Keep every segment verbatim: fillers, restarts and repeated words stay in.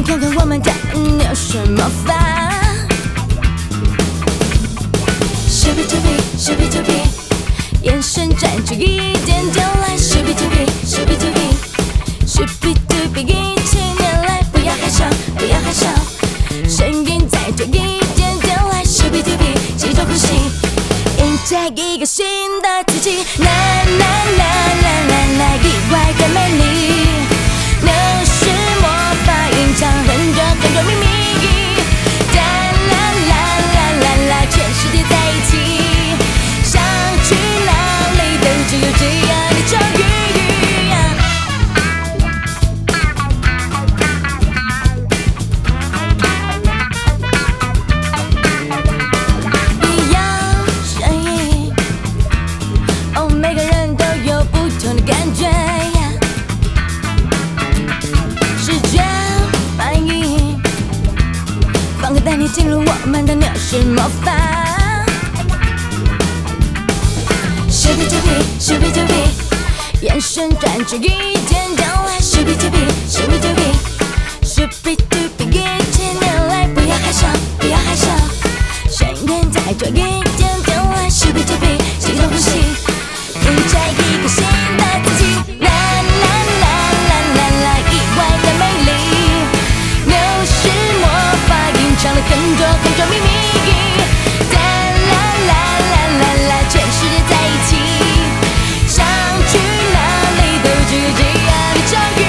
看看我们的你有什么法。咻比咻比咻比咻比，眼神转出一点点来。咻比咻比咻比咻比，咻比咻比，一起念来，不要害羞，不要害羞，声音再多一点点来。咻比咻比，集中呼吸，迎接一个新的自己。啦啦啦啦啦啦，意外的美丽。 那是魔法，隐藏很多很多秘密。哒啦啦啦啦啦，全世界在一起，想去哪里都只有这样的咒语。一样声音，哦，每个人都有不同的感觉。 放歌带你进入我们的鸟式魔法。咻比咻比咻比咻比，眼神转出一点点来。咻比咻比咻比咻比，咻比咻比，一起念来，不要害羞，不要害羞，声音再多一点点来。咻比咻比，集中呼吸，迎接一个新的自己。啦啦啦啦啦啦，意外的美丽，又是魔法。 藏了很多很多秘密，哒啦啦啦啦啦，全世界在一起，想去哪里都只有这样的咒语。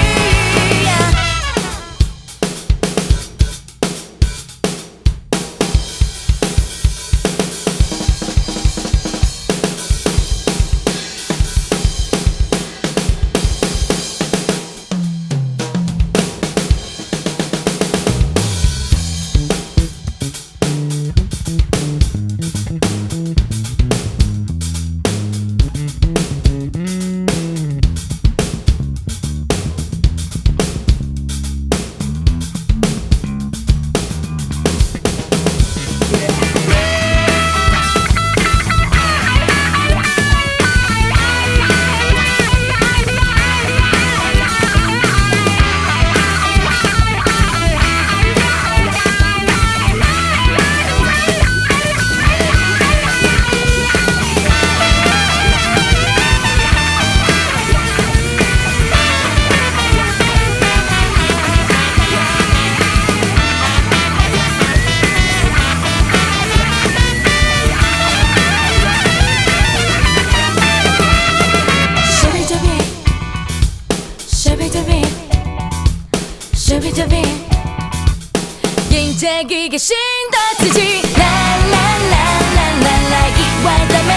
迎接一个新的自己，啦啦啦啦啦啦，意外的美。